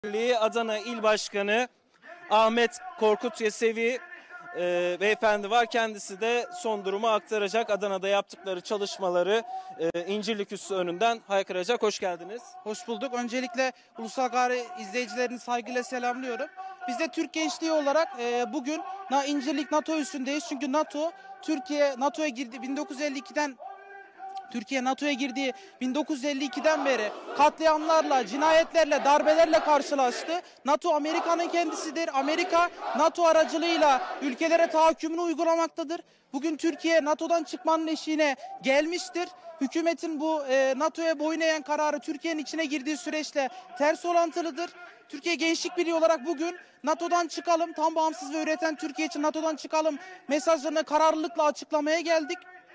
Birliği Adana İl Başkanı Ahmet Korkut Yesevi beyefendi var. Kendisi de son durumu aktaracak. Adana'da yaptıkları çalışmaları İncirlik Üssü önünden haykıracak. Hoş geldiniz. Hoş bulduk. Öncelikle Ulusal Gari izleyicilerini saygıyla selamlıyorum. Biz de Türk gençliği olarak bugün İncirlik NATO üssündeyiz. Çünkü Türkiye NATO'ya girdi 1952'den. Türkiye NATO'ya girdiği 1952'den beri katliamlarla, cinayetlerle, darbelerle karşılaştı. NATO Amerika'nın kendisidir. Amerika NATO aracılığıyla ülkelere tahakkümünü uygulamaktadır. Bugün Türkiye NATO'dan çıkmanın eşiğine gelmiştir. Hükümetin bu NATO'ya boyun eğen kararı Türkiye'nin içine girdiği süreçle ters orantılıdır. Türkiye Gençlik Birliği olarak bugün NATO'dan çıkalım, tam bağımsız ve üreten Türkiye için NATO'dan çıkalım mesajlarını kararlılıkla açıklamaya geldik.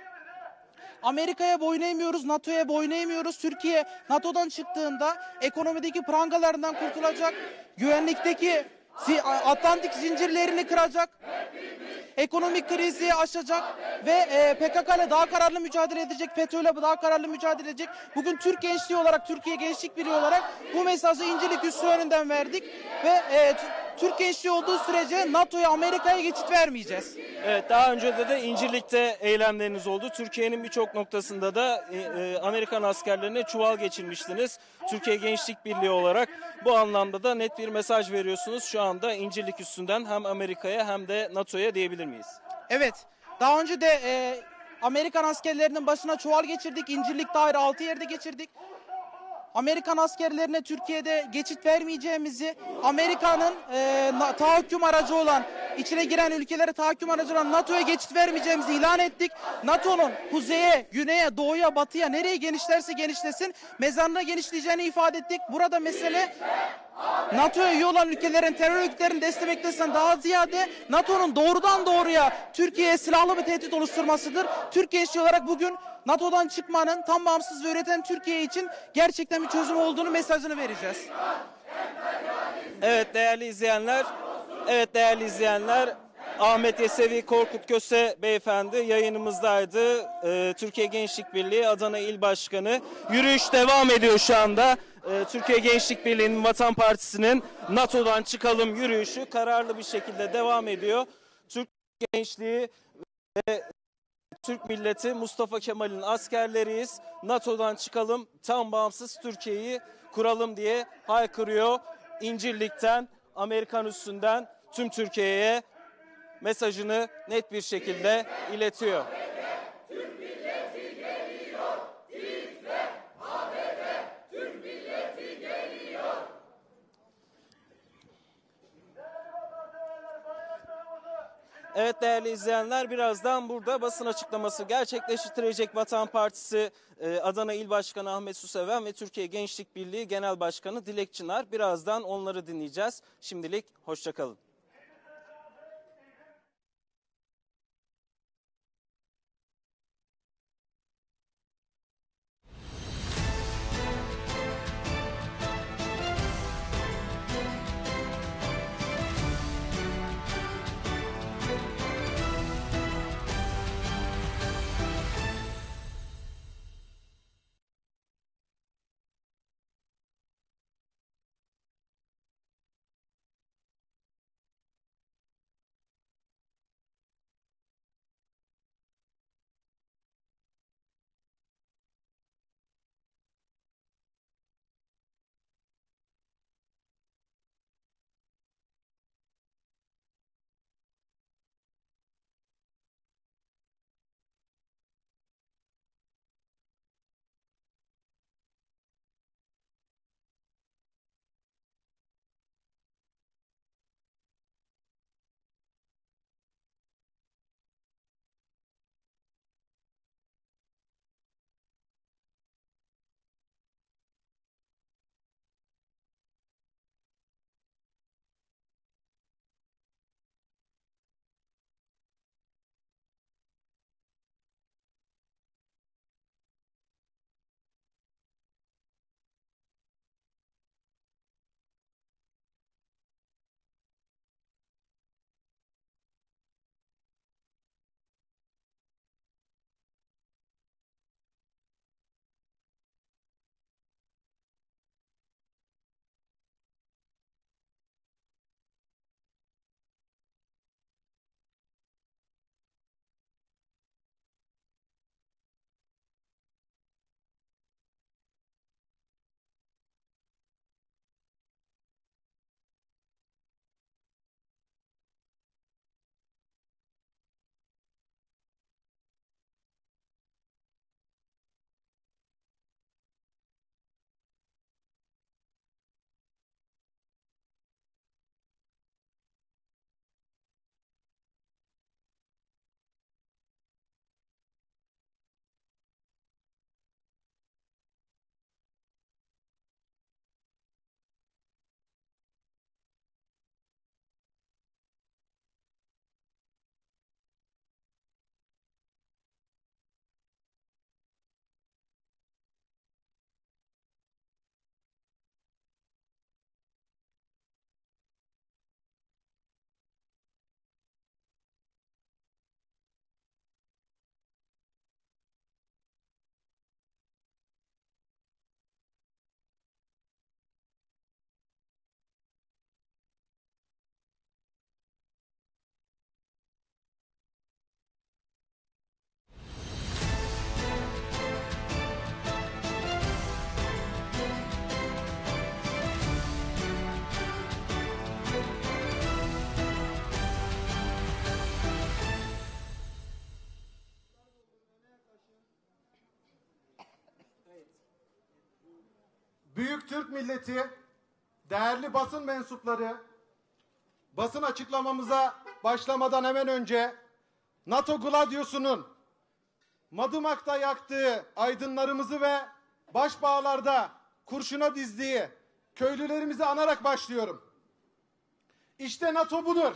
Amerika'ya boyun eğmiyoruz, NATO'ya boyun eğmiyoruz. Türkiye NATO'dan çıktığında ekonomideki prangalarından kurtulacak, güvenlikteki Atlantik zincirlerini kıracak, ekonomik krizi aşacak ve PKK ile daha kararlı mücadele edecek, FETÖ'yle daha kararlı mücadele edecek. Bugün Türk gençliği olarak, Türkiye Gençlik Birliği olarak bu mesajı İncirlik Üssü önünden verdik ve Türk gençliği olduğu sürece NATO'ya, Amerika'ya geçit vermeyeceğiz. Evet, daha önce de İncirlik'te eylemleriniz oldu. Türkiye'nin birçok noktasında da Amerikan askerlerine çuval geçirmiştiniz. Türkiye Gençlik Birliği olarak bu anlamda da net bir mesaj veriyorsunuz. Şu anda İncirlik Üssü'nden hem Amerika'ya hem de NATO'ya diyebilir miyiz? Evet, daha önce de Amerikan askerlerinin başına çuval geçirdik. İncirlik daire 6 yerde geçirdik. Amerikan askerlerine Türkiye'de geçit vermeyeceğimizi, Amerika'nın tahakküm aracı olan, içine giren ülkelere tahakküm aracı olan NATO'ya geçit vermeyeceğimizi ilan ettik. NATO'nun kuzeye, güneye, doğuya, batıya nereye genişlerse genişlesin mezarına genişleyeceğini ifade ettik. Burada mesele NATO'ya üye olan ülkelerin terör örgütlerini desteklemesinden daha ziyade NATO'nun doğrudan doğruya Türkiye'ye silahlı bir tehdit oluşturmasıdır. Türk gençliği olarak bugün NATO'dan çıkmanın tam bağımsız ve üreten Türkiye için gerçekten bir çözüm olduğunu mesajını vereceğiz. Evet değerli izleyenler, Ahmet Yesevi Korkut Köse beyefendi yayınımızdaydı. Türkiye Gençlik Birliği Adana İl Başkanı. Yürüyüş devam ediyor şu anda. Türkiye Gençlik Birliği'nin, Vatan Partisi'nin NATO'dan çıkalım yürüyüşü kararlı bir şekilde devam ediyor. Türk gençliği ve Türk milleti Mustafa Kemal'in askerleriyiz. NATO'dan çıkalım, tam bağımsız Türkiye'yi kuralım diye haykırıyor. İncirlik'ten, Amerikan üssünden tüm Türkiye'ye mesajını net bir şekilde iletiyor. Evet değerli izleyenler, birazdan burada basın açıklaması gerçekleştirecek Vatan Partisi Adana İl Başkanı Ahmet Suseven ve Türkiye Gençlik Birliği Genel Başkanı Dilek Çınar. Birazdan onları dinleyeceğiz. Şimdilik hoşça kalın. büyük Türk milleti, değerli basın mensupları, basın açıklamamıza başlamadan hemen önce NATO Gladius'unun Madımak'ta yaktığı aydınlarımızı ve Başbağlar'da kurşuna dizdiği köylülerimizi anarak başlıyorum. İşte NATO budur.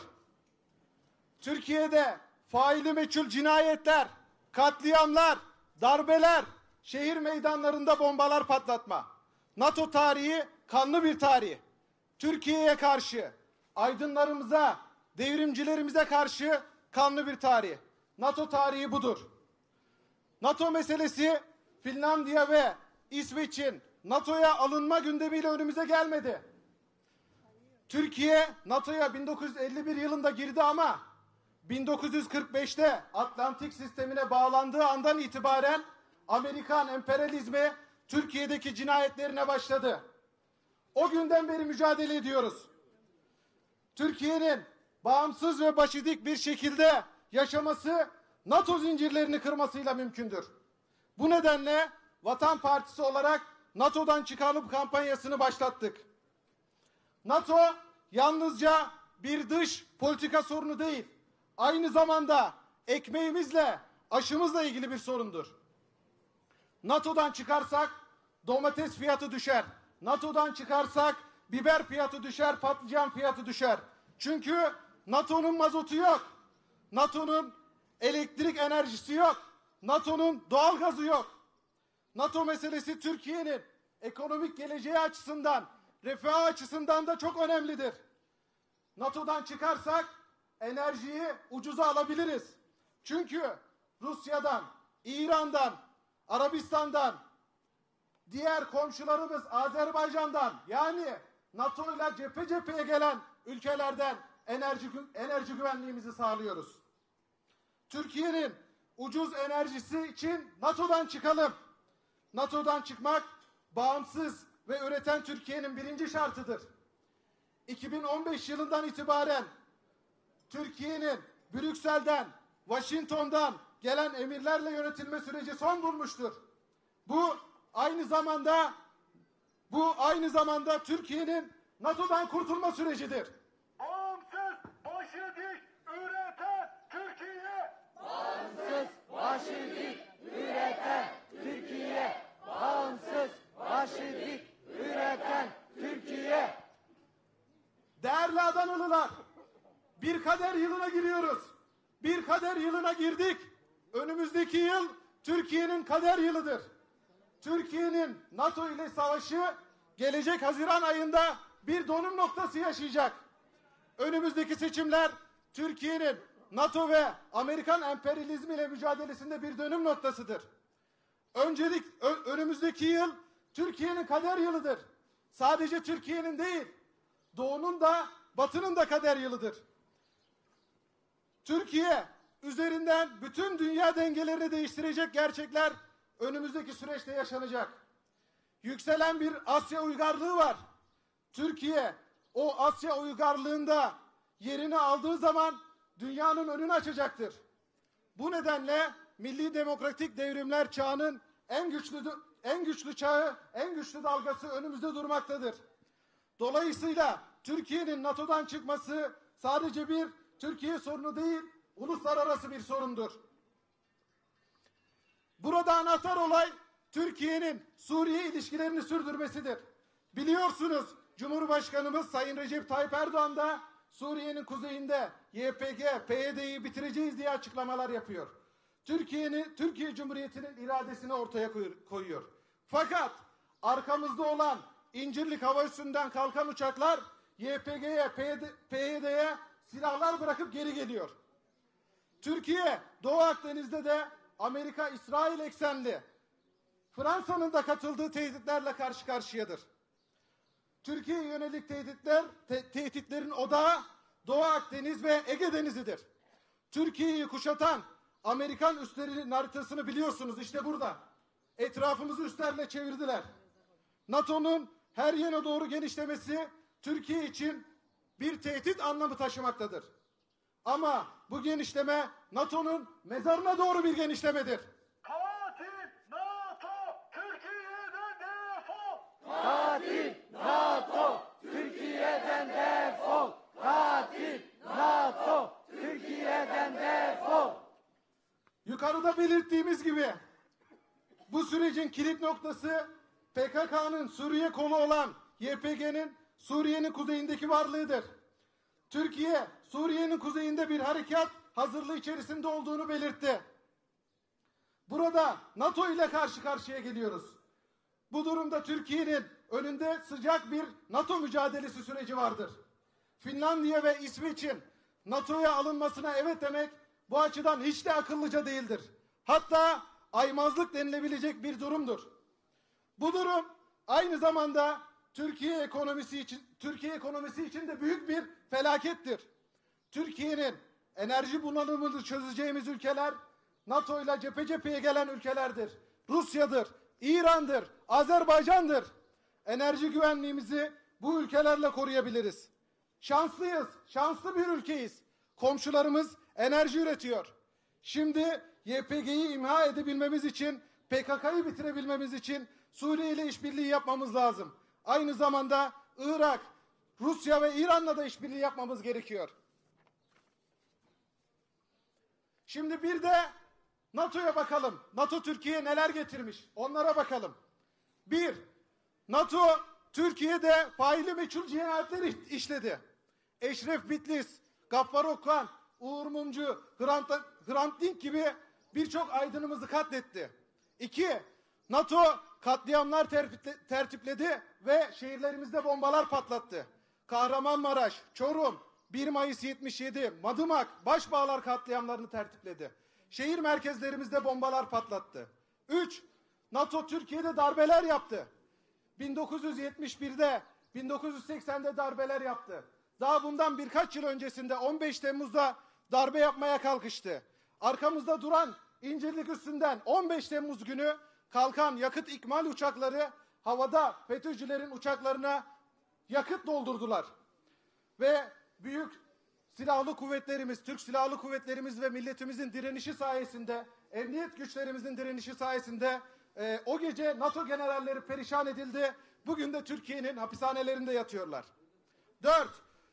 Türkiye'de faili meçhul cinayetler, katliamlar, darbeler, şehir meydanlarında bombalar patlatma. NATO tarihi kanlı bir tarih. Türkiye'ye karşı, aydınlarımıza, devrimcilerimize karşı kanlı bir tarih. NATO tarihi budur. NATO meselesi Finlandiya ve İsveç'in NATO'ya alınma gündemiyle önümüze gelmedi. Türkiye NATO'ya 1951 yılında girdi ama 1945'te Atlantik sistemine bağlandığı andan itibaren Amerikan emperyalizmi Türkiye'deki cinayetlerine başladı. O günden beri mücadele ediyoruz. Türkiye'nin bağımsız ve başı dik bir şekilde yaşaması NATO zincirlerini kırmasıyla mümkündür. Bu nedenle Vatan Partisi olarak NATO'dan çıkalım kampanyasını başlattık. NATO yalnızca bir dış politika sorunu değil, aynı zamanda ekmeğimizle, aşımızla ilgili bir sorundur. NATO'dan çıkarsak domates fiyatı düşer. NATO'dan çıkarsak biber fiyatı düşer, patlıcan fiyatı düşer. Çünkü NATO'nun mazotu yok. NATO'nun elektrik enerjisi yok. NATO'nun doğalgazı yok. NATO meselesi Türkiye'nin ekonomik geleceği açısından, refah açısından da çok önemlidir. NATO'dan çıkarsak enerjiyi ucuza alabiliriz. Çünkü Rusya'dan, İran'dan, Arabistan'dan, diğer komşularımız Azerbaycan'dan, yani NATO ile cephe cepheye gelen ülkelerden enerji güvenliğimizi sağlıyoruz. Türkiye'nin ucuz enerjisi için NATO'dan çıkalım. NATO'dan çıkmak bağımsız ve üreten Türkiye'nin birinci şartıdır. 2015 yılından itibaren Türkiye'nin Brüksel'den, Washington'dan gelen emirlerle yönetilme süreci son bulmuştur. Bu aynı zamanda Türkiye'nin NATO'dan kurtulma sürecidir. Bağımsız, başı dik, üreten Türkiye. Bağımsız, başı dik, üreten Türkiye. Bağımsız, başı dik, üreten Türkiye. Değerli Adanalılar, bir kader yılına giriyoruz. Bir kader yılına girdik. Önümüzdeki yıl Türkiye'nin kader yılıdır. Türkiye'nin NATO ile savaşı gelecek Haziran ayında bir dönüm noktası yaşayacak. Önümüzdeki seçimler Türkiye'nin NATO ve Amerikan emperyalizmi ile mücadelesinde bir dönüm noktasıdır. Önümüzdeki yıl Türkiye'nin kader yılıdır. Sadece Türkiye'nin değil, Doğu'nun da Batı'nın da kader yılıdır. Türkiye üzerinden bütün dünya dengelerini değiştirecek gerçekler önümüzdeki süreçte yaşanacak. Yükselen bir Asya uygarlığı var. Türkiye o Asya uygarlığında yerini aldığı zaman dünyanın önünü açacaktır. Bu nedenle milli demokratik devrimler çağının en güçlü çağı, en güçlü dalgası önümüzde durmaktadır. Dolayısıyla Türkiye'nin NATO'dan çıkması sadece bir Türkiye sorunu değil, uluslararası bir sorundur. Burada anahtar olay Türkiye'nin Suriye ilişkilerini sürdürmesidir. Biliyorsunuz Cumhurbaşkanımız Sayın Recep Tayyip Erdoğan da Suriye'nin kuzeyinde YPG, PYD'yi bitireceğiz diye açıklamalar yapıyor. Türkiye Cumhuriyeti'nin iradesini ortaya koyuyor. Fakat arkamızda olan İncirlik hava üssünden kalkan uçaklar YPG'ye, PYD'ye silahlar bırakıp geri geliyor. Türkiye Doğu Akdeniz'de de Amerika-İsrail eksenli Fransa'nın da katıldığı tehditlerle karşı karşıyadır. Türkiye'ye yönelik tehditlerin odağı Doğu Akdeniz ve Ege Denizi'dir. Türkiye'yi kuşatan Amerikan üslerinin haritasını biliyorsunuz, işte burada. Etrafımızı üslerle çevirdiler. NATO'nun her yöne doğru genişlemesi Türkiye için bir tehdit anlamı taşımaktadır. Ama bu genişleme NATO'nun mezarına doğru bir genişlemedir. Katil NATO, Türkiye'den defol. Katil Katil NATO, Türkiye'den defol. Katil NATO, Türkiye'den defol. Yukarıda belirttiğimiz gibi bu sürecin kilit noktası PKK'nın Suriye kolu olan YPG'nin Suriye'nin kuzeyindeki varlığıdır. Türkiye, Suriye'nin kuzeyinde bir harekat hazırlığı içerisinde olduğunu belirtti. Burada NATO ile karşı karşıya geliyoruz. Bu durumda Türkiye'nin önünde sıcak bir NATO mücadelesi süreci vardır. Finlandiya ve İsveç'in NATO'ya alınmasına evet demek bu açıdan hiç de akıllıca değildir. Hatta aymazlık denilebilecek bir durumdur. Bu durum aynı zamanda Türkiye ekonomisi için de büyük bir felakettir. Türkiye'nin enerji bunalımını çözeceğimiz ülkeler NATO ile cephe cepheye gelen ülkelerdir. Rusya'dır, İran'dır, Azerbaycan'dır. Enerji güvenliğimizi bu ülkelerle koruyabiliriz. Şanslıyız, şanslı bir ülkeyiz. Komşularımız enerji üretiyor. Şimdi YPG'yi imha edebilmemiz için, PKK'yı bitirebilmemiz için Suriye ile işbirliği yapmamız lazım. Aynı zamanda Irak, Rusya ve İran'la da işbirliği yapmamız gerekiyor. Şimdi bir de NATO'ya bakalım. NATO Türkiye'ye neler getirmiş? Onlara bakalım. Bir, NATO Türkiye'de faili meçhul cinayetler işledi. Eşref Bitlis, Gaffar Okkan, Uğur Mumcu, Hrant Dink gibi birçok aydınımızı katletti. İki, NATO katliamlar tertipledi ve şehirlerimizde bombalar patlattı. Kahramanmaraş, Çorum, 1 Mayıs 77, Madımak, Başbağlar katliamlarını tertipledi. Şehir merkezlerimizde bombalar patlattı. 3. NATO Türkiye'de darbeler yaptı. 1971'de, 1980'de darbeler yaptı. Daha bundan birkaç yıl öncesinde 15 Temmuz'da darbe yapmaya kalkıştı. Arkamızda duran İncirlik üstünden 15 Temmuz günü kalkan yakıt ikmal uçakları havada FETÖ'cülerin uçaklarına yakıt doldurdular. Ve büyük silahlı kuvvetlerimiz, Türk Silahlı Kuvvetlerimiz ve milletimizin direnişi sayesinde, emniyet güçlerimizin direnişi sayesinde o gece NATO generalleri perişan edildi. Bugün de Türkiye'nin hapishanelerinde yatıyorlar. 4.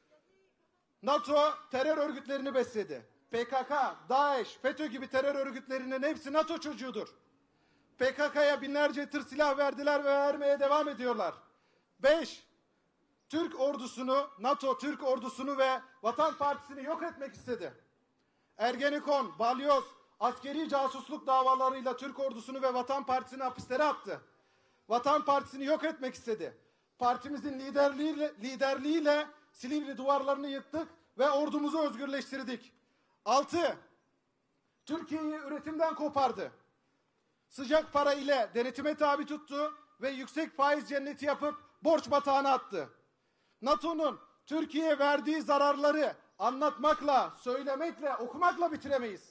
NATO terör örgütlerini besledi. PKK, DAEŞ, FETÖ gibi terör örgütlerinin hepsi NATO çocuğudur. PKK'ya binlerce tır silah verdiler ve vermeye devam ediyorlar. 5. Türk ordusunu, NATO Türk ordusunu ve Vatan Partisi'ni yok etmek istedi. Ergenekon, Balyoz, askeri casusluk davalarıyla Türk ordusunu ve Vatan Partisi'ni hapislere attı. Vatan Partisi'ni yok etmek istedi. Partimizin liderliğiyle Silivri duvarlarını yıktık ve ordumuzu özgürleştirdik. 6. Türkiye'yi üretimden kopardı. Sıcak para ile denetime tabi tuttu ve yüksek faiz cenneti yapıp borç batağına attı. NATO'nun Türkiye'ye verdiği zararları anlatmakla, söylemekle, okumakla bitiremeyiz.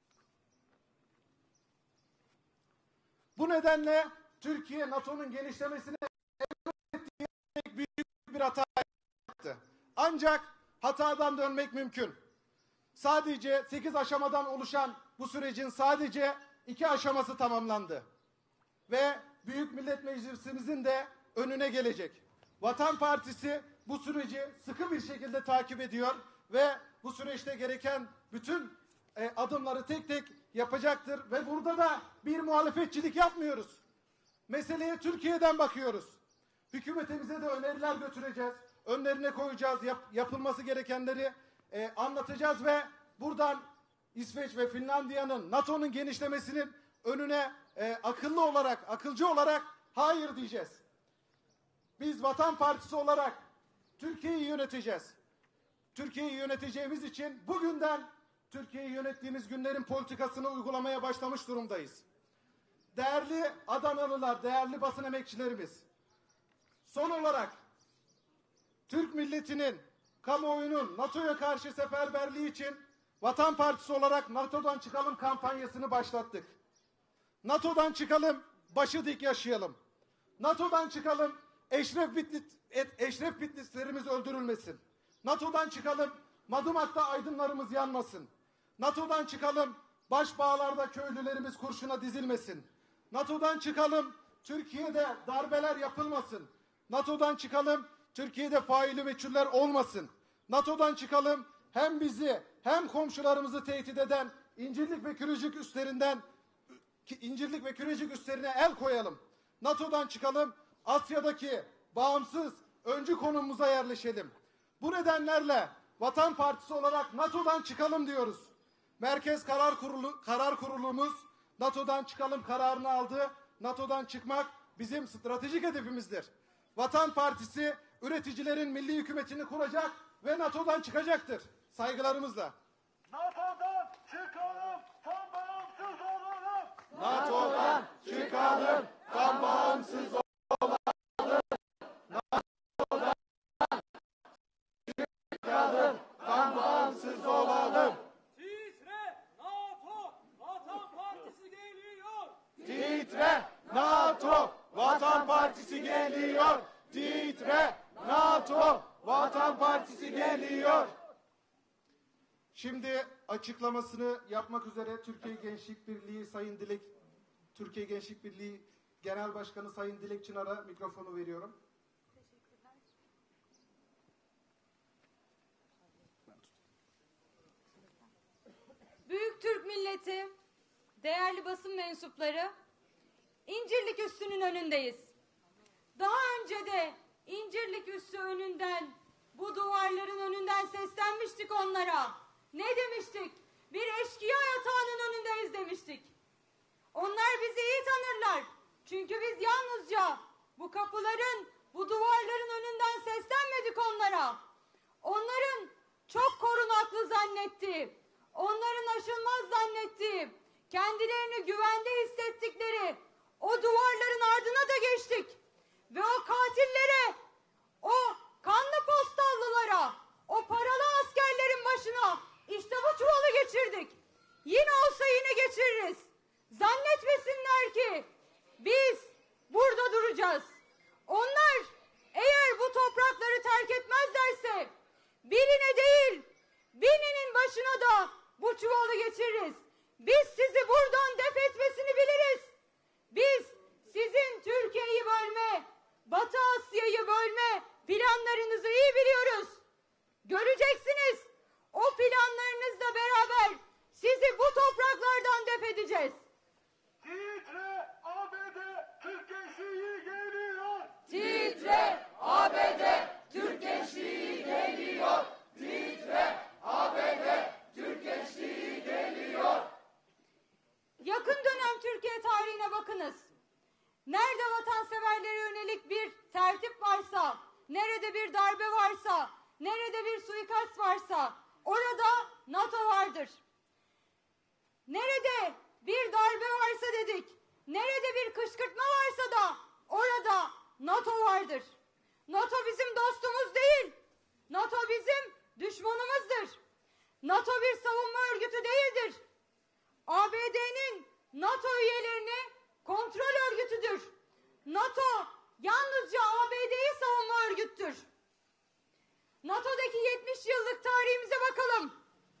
Bu nedenle Türkiye NATO'nun genişlemesine büyük bir hata yaptı. Ancak hatadan dönmek mümkün. Sadece 8 aşamadan oluşan bu sürecin sadece 2 aşaması tamamlandı. Ve Büyük Millet Meclisimizin de önüne gelecek. Vatan Partisi bu süreci sıkı bir şekilde takip ediyor ve bu süreçte gereken bütün adımları tek tek yapacaktır. Ve burada da bir muhalefetçilik yapmıyoruz. Meseleye Türkiye'den bakıyoruz. Hükümetimize de öneriler götüreceğiz. Önlerine koyacağız. Yapılması gerekenleri anlatacağız ve buradan İsveç ve Finlandiya'nın NATO'nun genişlemesinin önüne akılcı olarak hayır diyeceğiz. Biz Vatan Partisi olarak Türkiye'yi yöneteceğiz. Türkiye'yi yöneteceğimiz için bugünden Türkiye'yi yönettiğimiz günlerin politikasını uygulamaya başlamış durumdayız. Değerli Adanalılar, değerli basın emekçilerimiz, son olarak Türk milletinin, kamuoyunun NATO'ya karşı seferberliği için Vatan Partisi olarak NATO'dan çıkalım kampanyasını başlattık. NATO'dan çıkalım, başı dik yaşayalım. NATO'dan çıkalım, Eşref Bitlislerimiz öldürülmesin. NATO'dan çıkalım, Madımak'ta aydınlarımız yanmasın. NATO'dan çıkalım, Başbağlar'da köylülerimiz kurşuna dizilmesin. NATO'dan çıkalım, Türkiye'de darbeler yapılmasın. NATO'dan çıkalım, Türkiye'de faili meçhuller olmasın. NATO'dan çıkalım, hem bizi hem komşularımızı tehdit eden İncirlik ve Kürecik üslerine el koyalım. NATO'dan çıkalım, Asya'daki bağımsız öncü konumumuza yerleşelim. Bu nedenlerle Vatan Partisi olarak NATO'dan çıkalım diyoruz. Merkez Karar Kurulumuz NATO'dan çıkalım kararını aldı. NATO'dan çıkmak bizim stratejik hedefimizdir. Vatan Partisi üreticilerin milli hükümetini kuracak ve NATO'dan çıkacaktır. Saygılarımızla. NATO'dan çıkalım, tam bağımsız olalım. NATO'dan çıkalım, tam bağımsız olalım. NATO'dan çıkalım, tam bağımsız olalım. Titre NATO, Vatan Partisi geliyor. Titre NATO, Vatan Partisi geliyor. Titre NATO, Vatan Partisi geliyor. Şimdi açıklamasını yapmak üzere Türkiye Gençlik Birliği Genel Başkanı Sayın Dilek Çınar'a mikrofonu veriyorum. Büyük Türk milleti, değerli basın mensupları, İncirlik Üssü'nün önündeyiz. Daha önce de İncirlik Üssü önünden, bu duvarların önünden seslenmiştik onlara. Ne demiştik? Bir eşkıya yatağının önündeyiz demiştik. Onlar bizi iyi tanırlar. Çünkü biz yalnızca bu kapıların, bu duvarların önünden seslenmedik onlara. Onların çok korunaklı zannettiği, onların aşılmaz zannettiği, kendilerini güvende hissettikleri o duvarların ardına da geçtik. Ve o katillere, o kanlı postallılara, o paralı askerlerin başına işte bu çuvalı geçirdik. Yine olsa yine geçiririz. Zannetmesinler ki biz burada duracağız. Onlar eğer bu toprakları terk etmezlerse birine değil, bininin başına da bu çuvalı geçiririz. Biz sizi buradan def etmesini biliriz. Biz sizin Türkiye'yi bölme, Batı Asya'yı bölme planlarınızı iyi biliyoruz. Göreceksiniz, o planlarınızla beraber sizi bu topraklardan def edeceğiz. Titre ABD, Türk gençliği geliyor. Titre ABD, Türk gençliği geliyor. Titre ABD, Türk gençliği geliyor. Yakın dönem Türkiye tarihine bakınız. Nerede vatanseverlere yönelik bir tertip varsa, nerede bir darbe varsa, nerede bir suikast varsa orada NATO vardır. Nerede bir darbe varsa dedik, nerede bir kışkırtma varsa da orada NATO vardır. NATO bizim dostumuz değil, NATO bizim düşmanımızdır. NATO bir savunma örgütü değildir. ABD'nin NATO üyelerini kontrol örgütüdür. NATO yalnızca ABD'yi savunma örgüttür. NATO'daki 70 yıllık tarihimize bakalım.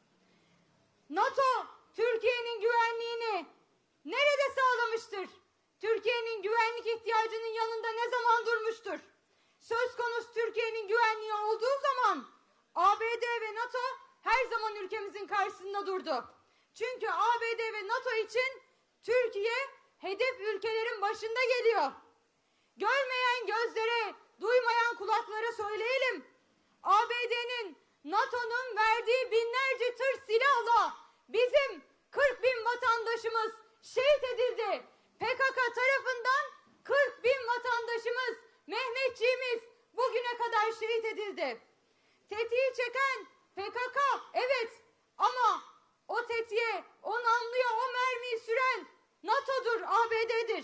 NATO Türkiye'nin güvenliğini nerede sağlamıştır? Türkiye'nin güvenlik ihtiyacının yanında ne zaman durmuştur? Söz konusu Türkiye'nin güvenliği olduğu zaman ABD ve NATO her zaman ülkemizin karşısında durdu. Çünkü ABD ve NATO için Türkiye hedef ülkelerin başında geliyor. Görmeyen gözlere, duymayan kulaklara söyleyelim. ABD'nin, NATO'nun verdiği binlerce tır silahla bizim 40 bin vatandaşımız şehit edildi. PKK tarafından 40 bin vatandaşımız, Mehmetçiğimiz bugüne kadar şehit edildi. Tetiği çeken PKK, evet, ama o tetiğe, o namluya, o mermiyi süren NATO'dur, ABD'dir.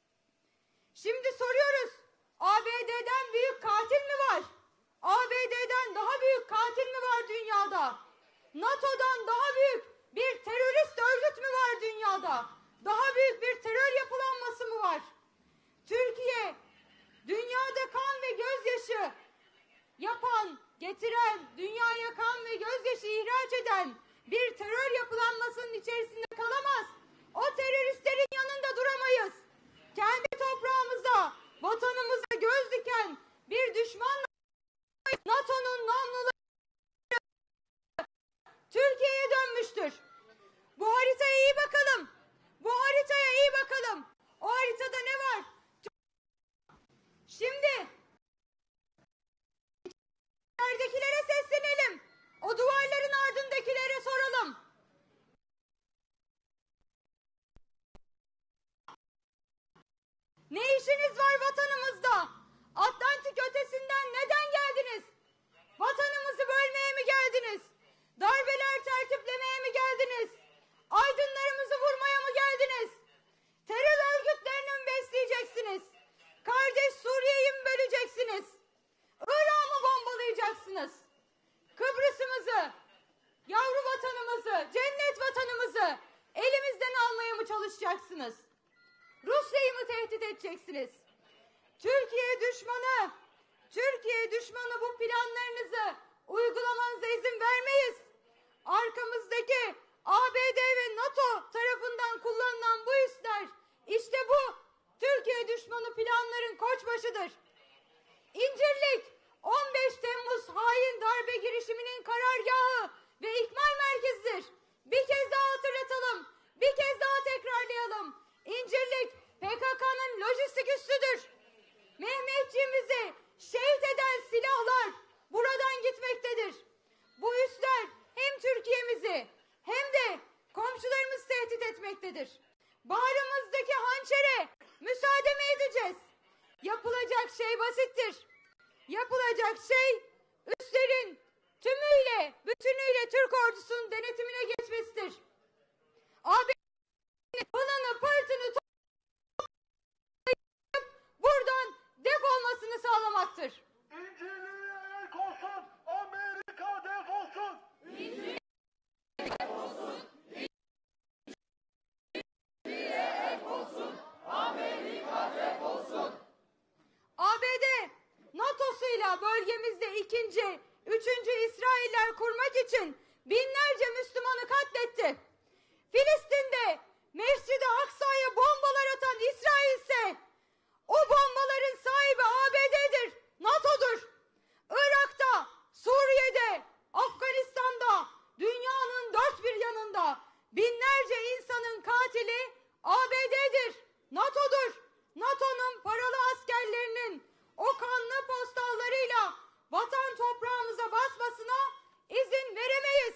Şimdi soruyoruz, ABD'den büyük katil mi var? ABD'den daha büyük katil mi var dünyada? NATO'dan daha büyük bir terörist örgüt mü var dünyada? Daha büyük bir terör yapılanması mı var? Türkiye, dünyada kan ve gözyaşı yapan, getiren, dünyaya kan ve gözyaşı ihraç eden bir terör yapılanmasının içerisinde kalamaz. O teröristlerin yanında duramayız. Kendi toprağımıza, vatanımıza göz diken bir düşmanla NATO'nun namluları Türkiye'ye dönmüştür. Bu haritaya iyi bakalım. Bu haritaya iyi bakalım. O haritada ne var? Şimdi içeridekilere seslenelim. O duvarların ardındakilere soralım. Ne işiniz var vatanımızda? Atlantik ötesinden neden geldiniz? Vatanımızı bölmeye mi geldiniz? Darbeler tertiplemeye mi geldiniz? Aydınlarımızı vurmaya mı geldiniz? Terör örgütlerini mi besleyeceksiniz? Kardeş Suriye'yi mi böleceksiniz? Irak'ı mı bombalayacaksınız? Kıbrıs'ımızı, yavru vatanımızı, cennet vatanımızı elimizden almaya mı çalışacaksınız? Rusya'yı mı tehdit edeceksiniz? Türkiye düşmanı bu planlarınızı uygulamanıza izin vermeyiz. Arkamızdaki ABD ve NATO tarafından kullanılan bu üsler, işte bu Türkiye düşmanı planların koçbaşıdır. İncirlik 15 Temmuz hain darbe girişiminin karargahı ve ikmal merkezidir. Bir kez daha hatırlatalım, bir kez daha tekrarlayalım. İncirlik PKK'nın lojistik üssüdür. Mehmetçiğimizi şehit eden silahlar buradan gitmektedir. Bu üsler hem Türkiye'mizi hem de komşularımızı tehdit etmektedir. Bağrımızdaki hançere müsaade mi edeceğiz? Yapılacak şey basittir. Yapılacak şey üslerin tümüyle, bütünüyle Türk ordusunun denetimine geçmesidir. AB'nin pılını pırtını buradan defolmasını sağlamaktır. İncirliğe el olsun, Amerika defolsun. ABD, NATO'suyla bölgemizde ikinci, üçüncü İsrailler kurmak için binlerce Müslümanı katletti. Filistin'de Mescid-i Aksa'ya bombalar atan İsrail ise o bombaların sahibi ABD'dir, NATO'dur. Irak'ta, Suriye'de, Afganistan'da, dünyanın dört bir yanında binlerce insanın katili ABD'dir, NATO'dur. NATO'nun paralı askerlerinin o kanlı postallarıyla vatan toprağımıza basmasına izin veremeyiz.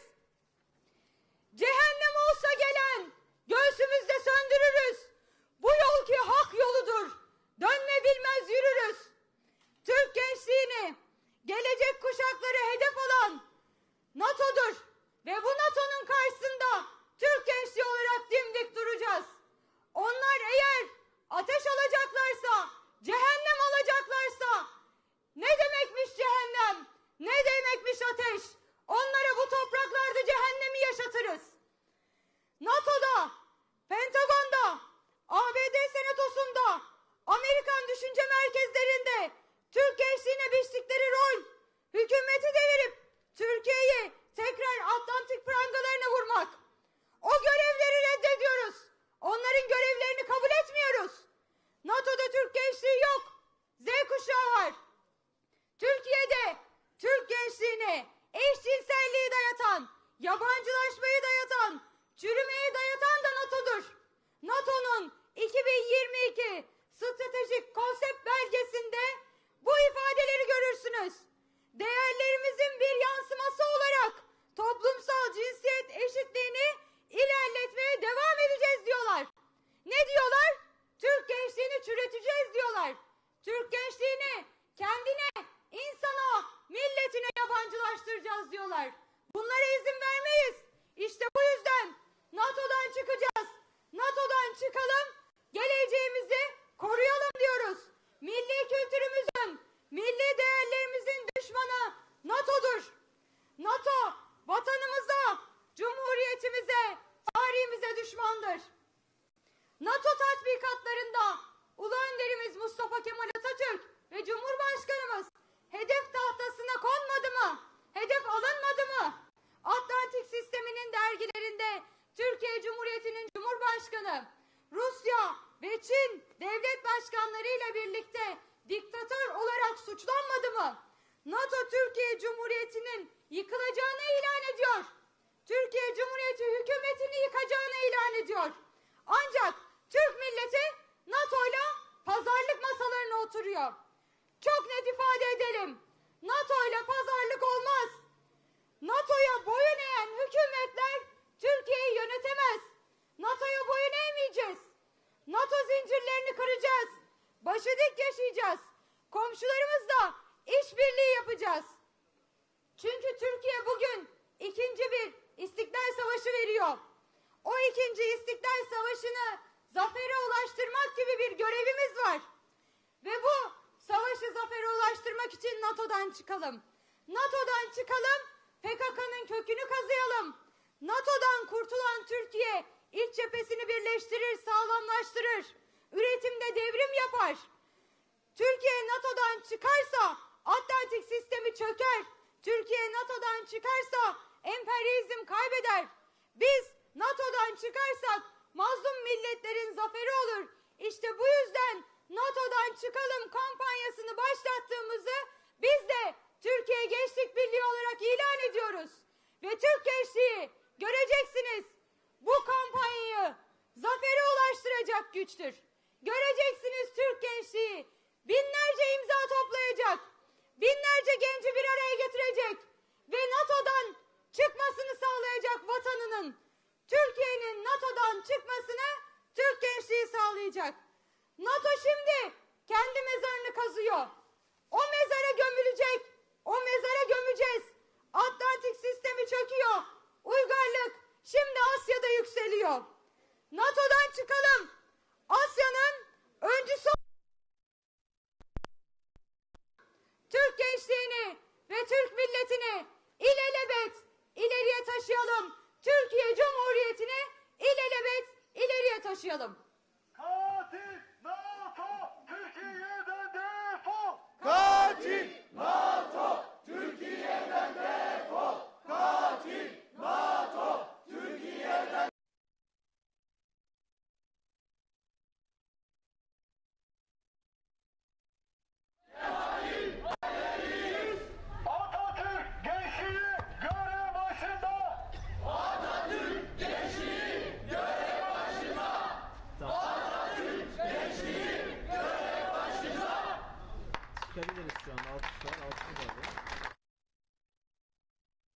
Cehennem olsa gelen göğsümüzde söndürürüz. Bu yol ki hak yoludur. Dönme bilmez yürürüz. Türk gençliğini, gelecek kuşakları hedef alan NATO'dur. Ve bu NATO'nun karşısında Türk gençliği olarak dimdik duracağız. Onlar eğer ateş alacaklarsa, cehennem alacaklarsa, ne demekmiş cehennem, ne demekmiş ateş, onlara bu topraklarda cehennemi yaşatırız. NATO'da, Pentagon'da, ABD Senatosu'nda, Amerikan düşünce merkezlerinde Türk gençliğine biçtikleri rol, hükümeti devirip Türkiye'yi tekrar Atlantik prangalarına vurmak. O görevleri reddediyoruz. Onların görevlerini kabul etmiyoruz. NATO'da Türk gençliği yok. Z kuşağı var. Türkiye'de Türk gençliğine eşcinselliği dayatan, yabancılaşmayı dayatan, çürümeyi dayatan da NATO'dur. NATO'nun 2022 stratejik konsept belgesinde bu ifadeleri görürsünüz. Değerlerimizin bir yansıması olarak toplumsal cinsiyet eşitliğini ilerletmeye devam edeceğiz diyorlar. Ne diyorlar? Türk gençliğini çürüteceğiz diyorlar. Türk gençliğini kendine, insana, milletine yabancılaştıracağız diyorlar. Bunlara izin vermeyiz. İşte bu yüzden NATO'dan çıkacağız. NATO'dan çıkalım, geleceğimizi koruyalım diyoruz. Milli kültürümüzün, milli değerlerimizin düşmanı NATO'dur. NATO, vatanımıza, cumhuriyetimize, tarihimize düşmandır. NATO tatbikatlarında Ulu Önderimiz Mustafa Kemal Atatürk ve Cumhurbaşkanımız hedef tahtasına konmadı mı? Hedef alınmadı mı? Atlantik sisteminin dergilerinde Türkiye Cumhuriyeti'nin Cumhurbaşkanı, Rusya ve Çin devlet başkanlarıyla birlikte diktatör olarak suçlanmadı zafere ulaştırmak gibi bir görevimiz var. Ve bu savaşı zafere ulaştırmak için NATO'dan çıkalım. NATO'dan çıkalım, PKK'nın kökünü kazıyalım. NATO'dan kurtulan Türkiye iç cephesini birleştirir, sağlamlaştırır. Üretimde devrim yapar. Türkiye NATO'dan çıkarsa Atlantik sistemi çöker. Türkiye NATO'dan çıkarsa emperyalizm kaybeder. Biz NATO'dan çıkarsak mazlum milletlerin zaferi olur. İşte bu yüzden NATO'dan çıkalım kampanyasını başlattığımızı biz de Türkiye Gençlik Birliği olarak ilan ediyoruz. Ve Türk gençliği göreceksiniz bu kampanyayı zafere ulaştıracak güçtür. Göreceksiniz Türk gençliği binlerce imza toplayacak. Binlerce genci bir araya getirecek. Ve NATO'dan çıkmasını sağlayacak vatanının. Türkiye'nin NATO'dan çıkmasını Türk gençliği sağlayacak. NATO şimdi kendi mezarını kazıyor. O mezara gömülecek. O mezara gömeceğiz. Atlantik sistemi çöküyor. Uygarlık şimdi Asya'da yükseliyor. NATO'dan çıkalım. Asya'nın öncüsü Türk gençliğini ve Türk milletini ilelebet ileriye taşıyalım. Türkiye Cumhuriyeti'ni ilelebet ileriye taşıyalım. Katil NATO Türkiye'den defol. Katil NATO Türkiye'den defol. Katil NATO Türkiye'den Atatürk gençliği görev başında. Atatürk gençliği görev başında. Atatürk gençliği görev başında. Çıkabiliriz şu an. Alkışlar. Alkışlar.